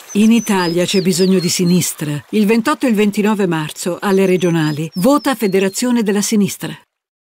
In Italia c'è bisogno di sinistra. Il 28 e il 29 marzo, alle regionali, vota Federazione della Sinistra.